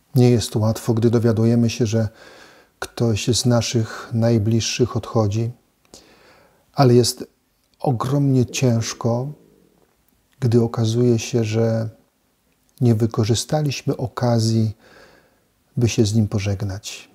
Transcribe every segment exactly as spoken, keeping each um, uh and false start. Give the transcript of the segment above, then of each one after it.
Nie jest łatwo, gdy dowiadujemy się, że ktoś z naszych najbliższych odchodzi, ale jest ogromnie ciężko, gdy okazuje się, że nie wykorzystaliśmy okazji, by się z nim pożegnać.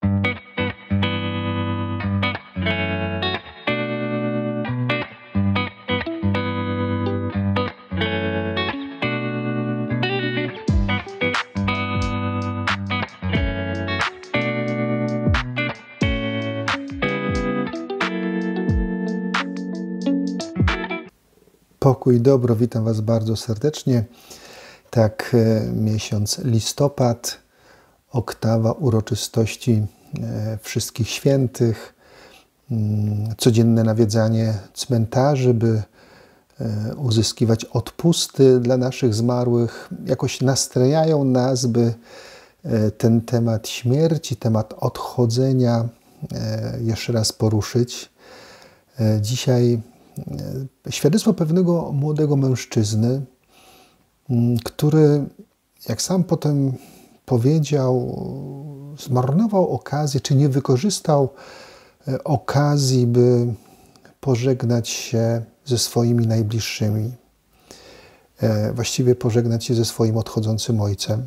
Pokój i dobro, witam Was bardzo serdecznie. Tak, miesiąc listopad, oktawa uroczystości Wszystkich Świętych, codzienne nawiedzanie cmentarzy, by uzyskiwać odpusty dla naszych zmarłych, jakoś nastrajają nas, by ten temat śmierci, temat odchodzenia jeszcze raz poruszyć. Dzisiaj świadectwo pewnego młodego mężczyzny, który, jak sam potem powiedział, zmarnował okazję, czy nie wykorzystał okazji, by pożegnać się ze swoimi najbliższymi. Właściwie pożegnać się ze swoim odchodzącym ojcem.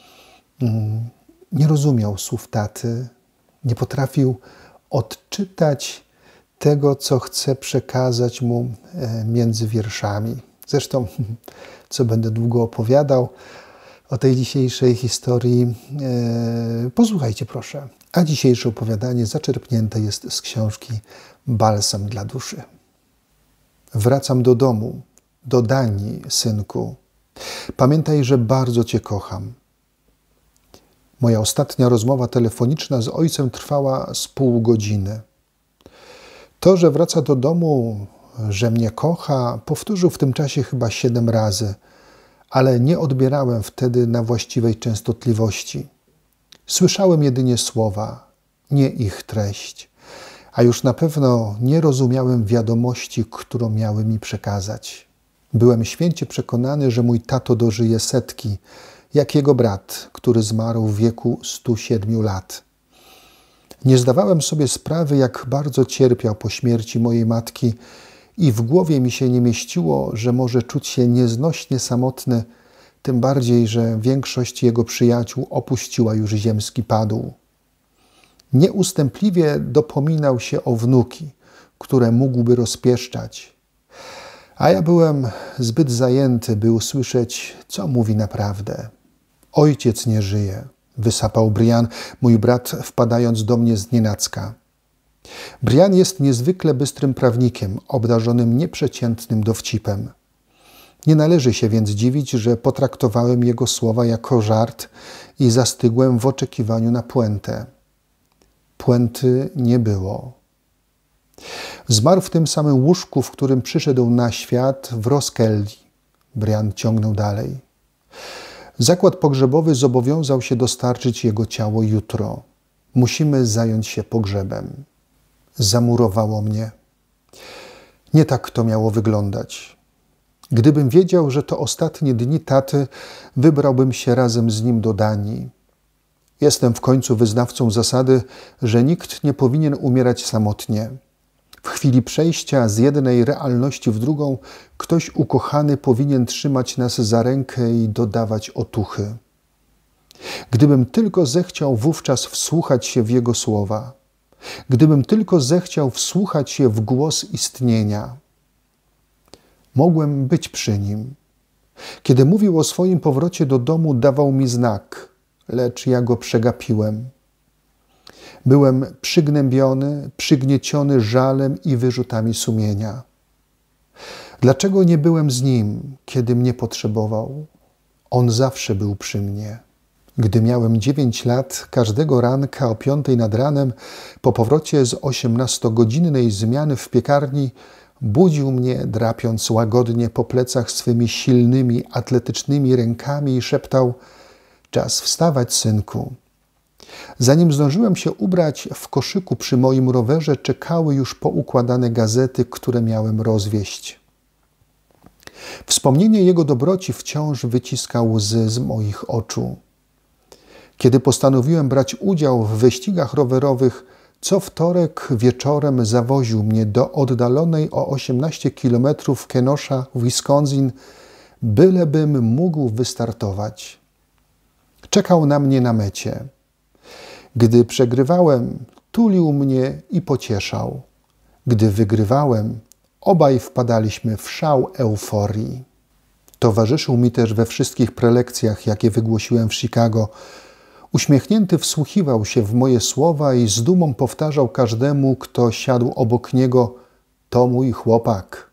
Nie rozumiał słów taty, nie potrafił odczytać tego, co chce przekazać mu między wierszami. Zresztą, co będę długo opowiadał o tej dzisiejszej historii, posłuchajcie proszę. A dzisiejsze opowiadanie zaczerpnięte jest z książki Balsam dla duszy. Wracam do domu, do Danii, synku. Pamiętaj, że bardzo Cię kocham. Moja ostatnia rozmowa telefoniczna z ojcem trwała z pół godziny. To, że wraca do domu, że mnie kocha, powtórzył w tym czasie chyba siedem razy, ale nie odbierałem wtedy na właściwej częstotliwości. Słyszałem jedynie słowa, nie ich treść, a już na pewno nie rozumiałem wiadomości, którą miały mi przekazać. Byłem święcie przekonany, że mój tato dożyje setki, jak jego brat, który zmarł w wieku stu siedmiu lat. Nie zdawałem sobie sprawy, jak bardzo cierpiał po śmierci mojej matki i w głowie mi się nie mieściło, że może czuć się nieznośnie samotny, tym bardziej, że większość jego przyjaciół opuściła już ziemski padł. Nieustępliwie dopominał się o wnuki, które mógłby rozpieszczać, a ja byłem zbyt zajęty, by usłyszeć, co mówi naprawdę. Ojciec nie żyje. Wysapał Brian, mój brat, wpadając do mnie znienacka. Brian jest niezwykle bystrym prawnikiem, obdarzonym nieprzeciętnym dowcipem. Nie należy się więc dziwić, że potraktowałem jego słowa jako żart i zastygłem w oczekiwaniu na puentę. Puenty nie było. Zmarł w tym samym łóżku, w którym przyszedł na świat, w Roskilde. Brian ciągnął dalej. Zakład pogrzebowy zobowiązał się dostarczyć jego ciało jutro. Musimy zająć się pogrzebem. Zamurowało mnie. Nie tak to miało wyglądać. Gdybym wiedział, że to ostatnie dni taty, wybrałbym się razem z nim do Danii. Jestem w końcu wyznawcą zasady, że nikt nie powinien umierać samotnie. W chwili przejścia z jednej realności w drugą ktoś ukochany powinien trzymać nas za rękę i dodawać otuchy. Gdybym tylko zechciał wówczas wsłuchać się w jego słowa, gdybym tylko zechciał wsłuchać się w głos istnienia, mogłem być przy nim. Kiedy mówił o swoim powrocie do domu, dawał mi znak, lecz ja go przegapiłem. Byłem przygnębiony, przygnieciony żalem i wyrzutami sumienia. Dlaczego nie byłem z nim, kiedy mnie potrzebował? On zawsze był przy mnie. Gdy miałem dziewięć lat, każdego ranka o piątej nad ranem, po powrocie z osiemnastogodzinnej zmiany w piekarni, budził mnie, drapiąc łagodnie po plecach swymi silnymi, atletycznymi rękami i szeptał: czas wstawać, synku. Zanim zdążyłem się ubrać, w koszyku przy moim rowerze czekały już poukładane gazety, które miałem rozwieść. Wspomnienie jego dobroci wciąż wyciska łzy z moich oczu. Kiedy postanowiłem brać udział w wyścigach rowerowych, co wtorek wieczorem zawoził mnie do oddalonej o osiemnaście kilometrów Kenosha, Wisconsin, bylebym mógł wystartować. Czekał na mnie na mecie. Gdy przegrywałem, tulił mnie i pocieszał. Gdy wygrywałem, obaj wpadaliśmy w szał euforii. Towarzyszył mi też we wszystkich prelekcjach, jakie wygłosiłem w Chicago. Uśmiechnięty wsłuchiwał się w moje słowa i z dumą powtarzał każdemu, kto siadł obok niego: to mój chłopak.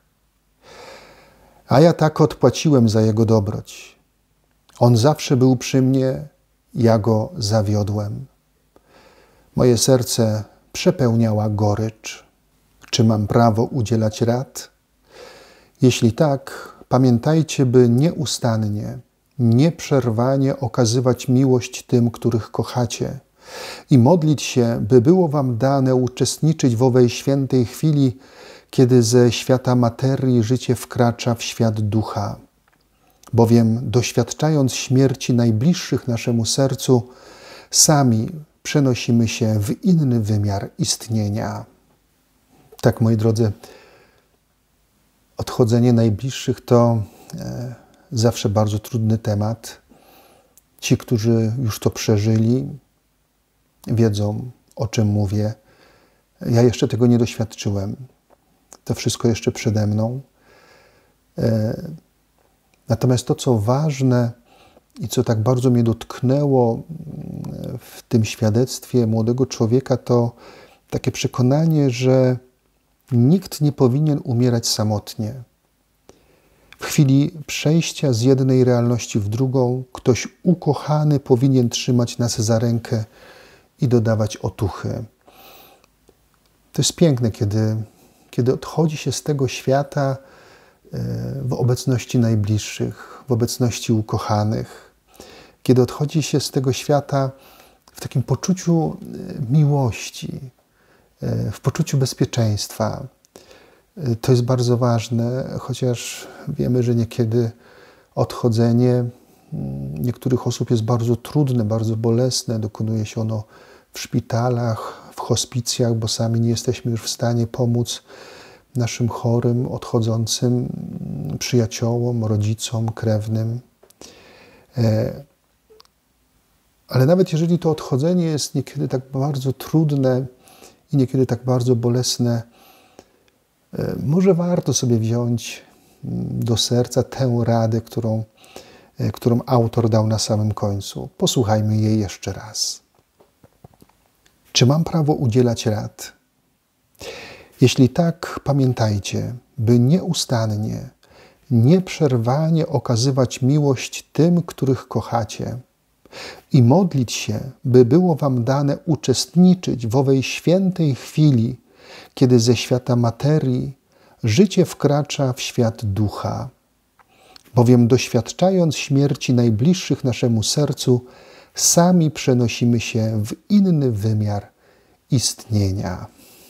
A ja tak odpłaciłem za jego dobroć. On zawsze był przy mnie, ja go zawiodłem. Moje serce przepełniała gorycz. Czy mam prawo udzielać rad? Jeśli tak, pamiętajcie, by nieustannie, nieprzerwanie okazywać miłość tym, których kochacie, i modlić się, by było wam dane uczestniczyć w owej świętej chwili, kiedy ze świata materii życie wkracza w świat ducha. Bowiem doświadczając śmierci najbliższych naszemu sercu, sami przenosimy się w inny wymiar istnienia. Tak, moi drodzy, odchodzenie najbliższych to e, zawsze bardzo trudny temat. Ci, którzy już to przeżyli, wiedzą, o czym mówię. Ja jeszcze tego nie doświadczyłem. To wszystko jeszcze przede mną. E, natomiast to, co ważne i co tak bardzo mnie dotknęło w tym świadectwie młodego człowieka, to takie przekonanie, że nikt nie powinien umierać samotnie. W chwili przejścia z jednej realności w drugą, ktoś ukochany powinien trzymać nas za rękę i dodawać otuchy. To jest piękne, kiedy, kiedy odchodzi się z tego świata w obecności najbliższych, w obecności ukochanych. Kiedy odchodzi się z tego świata w takim poczuciu miłości, w poczuciu bezpieczeństwa. To jest bardzo ważne, chociaż wiemy, że niekiedy odchodzenie niektórych osób jest bardzo trudne, bardzo bolesne. Dokonuje się ono w szpitalach, w hospicjach, bo sami nie jesteśmy już w stanie pomóc naszym chorym, odchodzącym przyjaciołom, rodzicom, krewnym. Ale nawet jeżeli to odchodzenie jest niekiedy tak bardzo trudne i niekiedy tak bardzo bolesne, może warto sobie wziąć do serca tę radę, którą, którą autor dał na samym końcu. Posłuchajmy jej jeszcze raz. Czy mam prawo udzielać rad? Jeśli tak, pamiętajcie, by nieustannie, nieprzerwanie okazywać miłość tym, których kochacie, i modlić się, by było wam dane uczestniczyć w owej świętej chwili, kiedy ze świata materii życie wkracza w świat ducha. Bowiem doświadczając śmierci najbliższych naszemu sercu, sami przenosimy się w inny wymiar istnienia.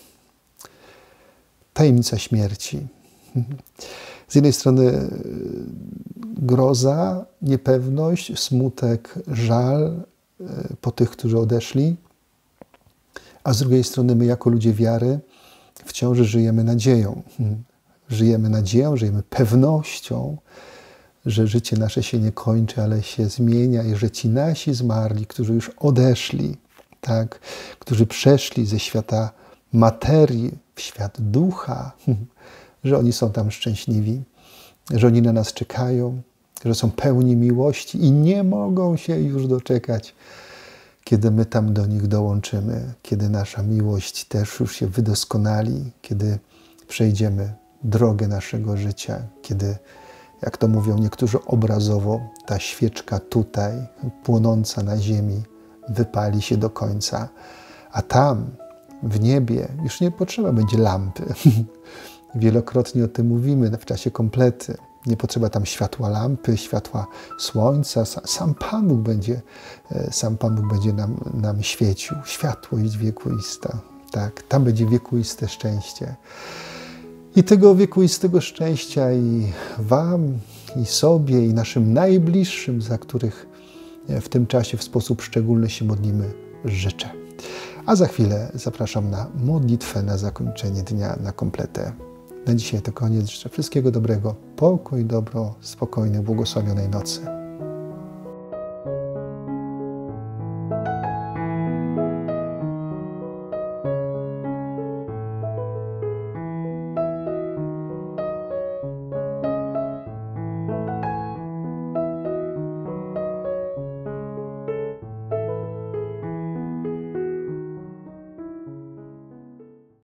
Tajemnica śmierci. Z jednej strony groza, niepewność, smutek, żal po tych, którzy odeszli, a z drugiej strony my jako ludzie wiary wciąż żyjemy nadzieją. Żyjemy nadzieją, żyjemy pewnością, że życie nasze się nie kończy, ale się zmienia i że ci nasi zmarli, którzy już odeszli, tak, którzy przeszli ze świata materii w świat ducha, że oni są tam szczęśliwi, że oni na nas czekają, że są pełni miłości i nie mogą się już doczekać, kiedy my tam do nich dołączymy, kiedy nasza miłość też już się wydoskonali, kiedy przejdziemy drogę naszego życia, kiedy, jak to mówią niektórzy obrazowo, ta świeczka tutaj, płonąca na ziemi, wypali się do końca, a tam, w niebie, już nie potrzeba będzie lampy. Wielokrotnie o tym mówimy w czasie komplety. Nie potrzeba tam światła lampy, światła słońca. Sam Pan Bóg będzie, sam Pan Bóg będzie nam, nam świecił. Światłość wiekuista. Tak, tam będzie wiekuiste szczęście. I tego wiekuistego szczęścia i wam, i sobie, i naszym najbliższym, za których w tym czasie w sposób szczególny się modlimy, życzę. A za chwilę zapraszam na modlitwę na zakończenie dnia, na kompletę. Na dzisiaj to koniec. Życzę wszystkiego dobrego, pokój, dobro, spokojnej, błogosławionej nocy.